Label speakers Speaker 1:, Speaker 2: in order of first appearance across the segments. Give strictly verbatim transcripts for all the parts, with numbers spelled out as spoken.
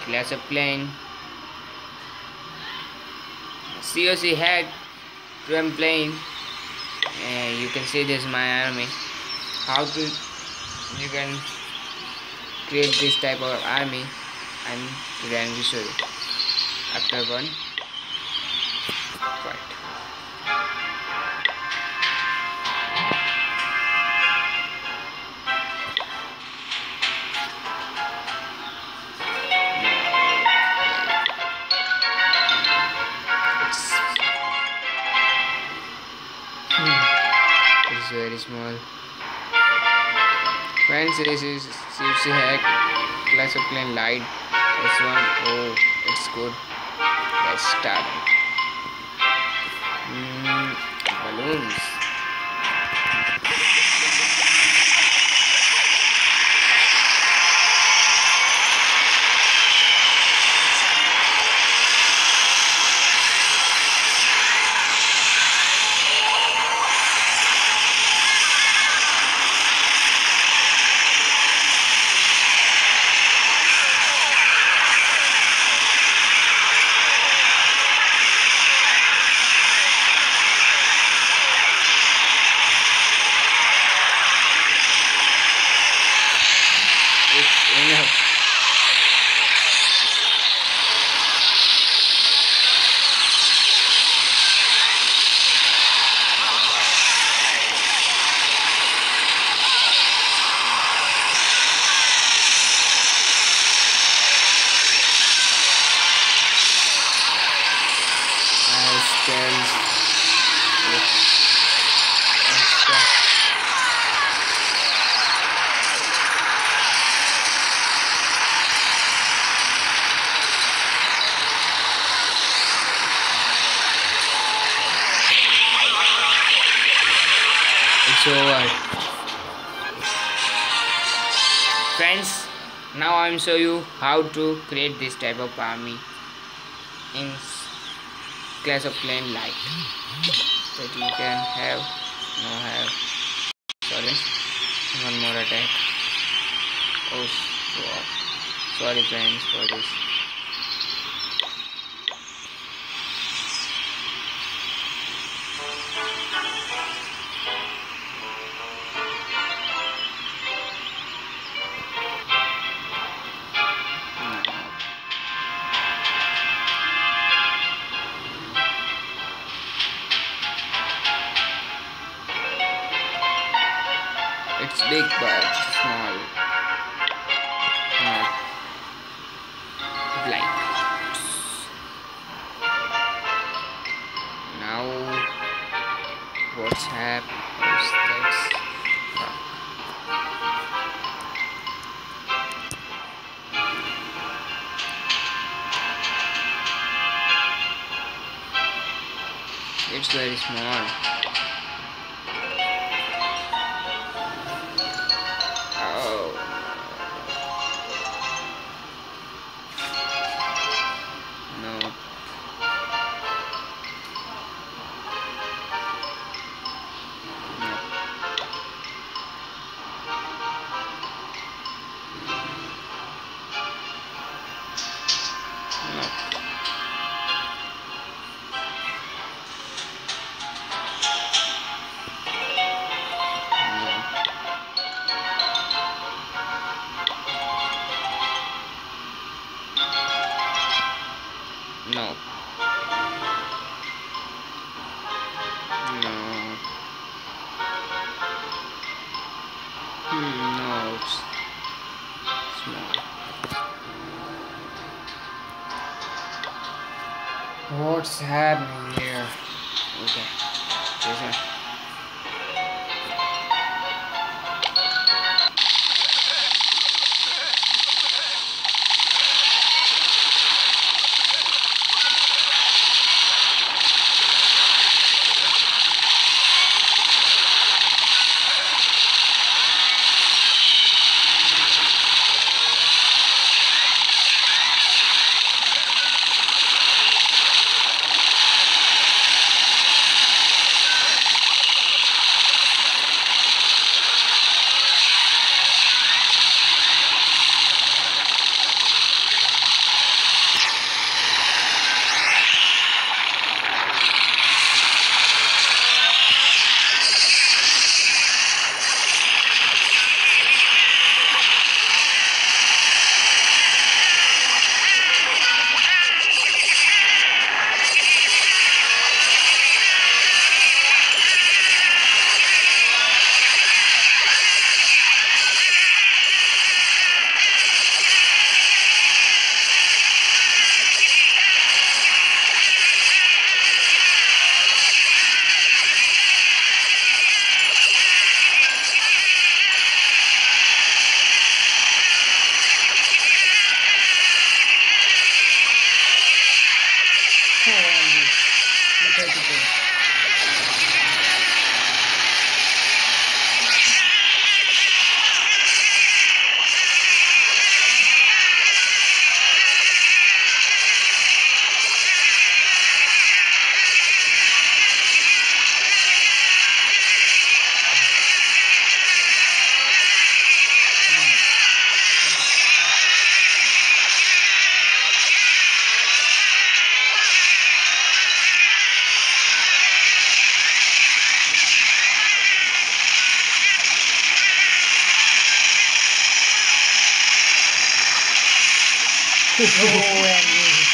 Speaker 1: Clash of Plane, C O C hack to I'm playing. Uh, you can see this is my army. How to you can create this type of army, and today I will show you. After one fight. It's very small. Friends, this is C O C hack Clash of Plane Light S one. Oh, it's good. Let's start. Mm, balloons. It's enough. I stand. It's over. Friends, now I'm show you how to create this type of army in Clash of Plane Light. That you can have, no have, sorry, one more attack. Oh, so, sorry friends for this. It's big but small. Not like. Now what's happened? That's it's very small. Oh. No. No. No. No. No. Hmm, no, it's small. What's happening here? Okay. Listen.
Speaker 2: Oh, and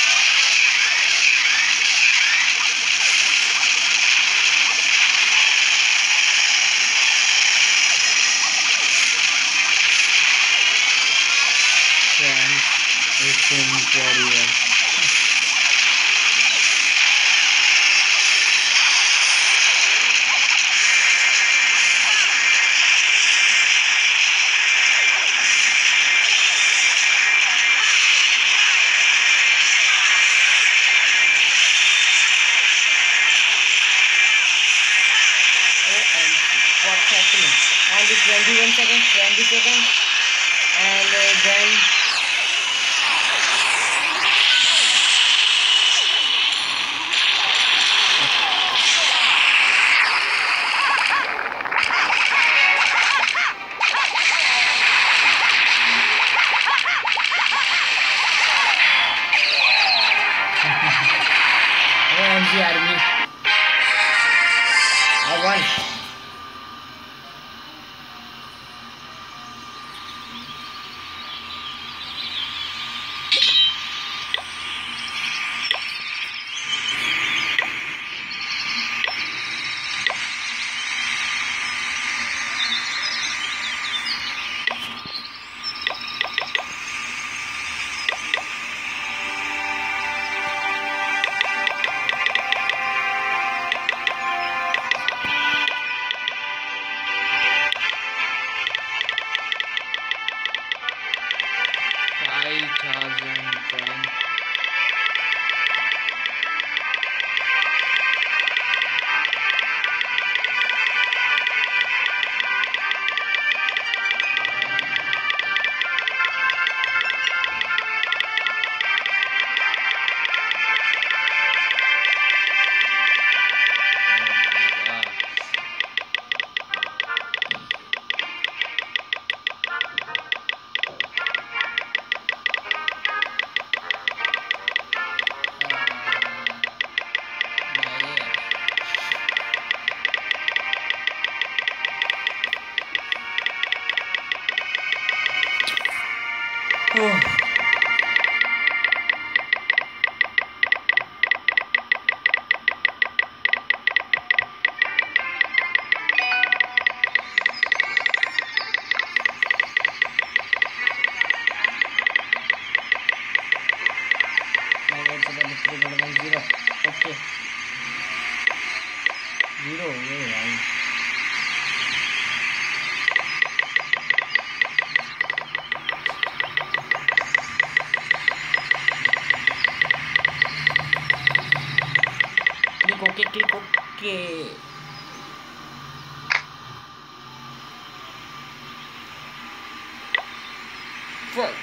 Speaker 1: Friends, it's incredible.
Speaker 2: oh, and what's happening? And the twenty-one seconds, twenty seconds, and uh, then O M G army. I won.
Speaker 1: Five thousand friends. Oh my
Speaker 2: Oh, my God, so the three point one zero. Okay, zero. Oh, wow. Click OK, click OK.
Speaker 1: fuck.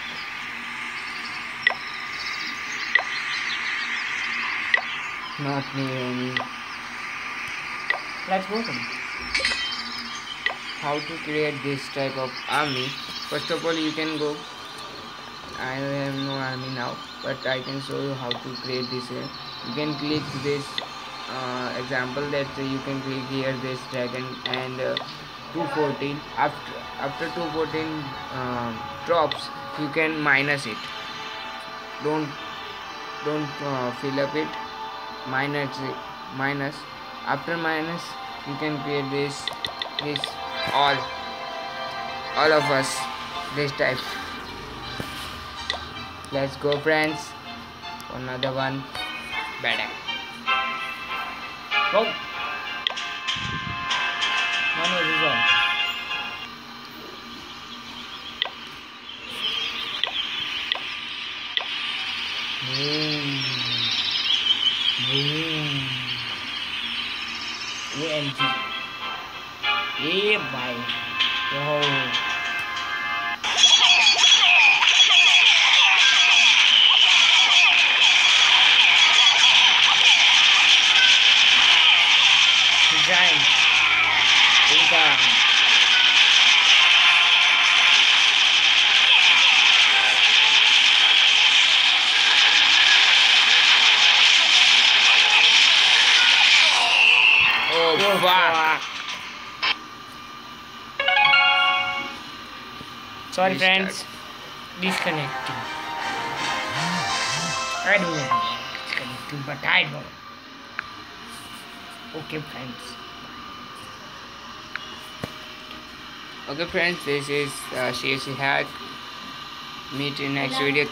Speaker 1: Not me any.
Speaker 2: Let's go. Then.
Speaker 1: How to create this type of army? First of all, you can go. I have no army now, but I can show you how to create this. uh, You can click this uh, example that uh, you can click here this dragon and uh, two fourteen. After after two fourteen um, drops, you can minus it. Don't don't uh, fill up it. Minus it. Minus. After minus, you can create this this all all of us this type. Let's go, friends. Another one. Better.
Speaker 2: Go. One versus one. Boom. Boom. O M G. Yeah, bye. Wow. Giant. Income.
Speaker 1: Oh,
Speaker 2: Oh,
Speaker 1: fuck.
Speaker 2: fuck. Sorry,
Speaker 1: Restart.
Speaker 2: friends. Disconnecting.
Speaker 1: I don't know man. It's connected, but I don't know. Okay friends. Okay friends, this is uh, C S C hack. Meet in next video.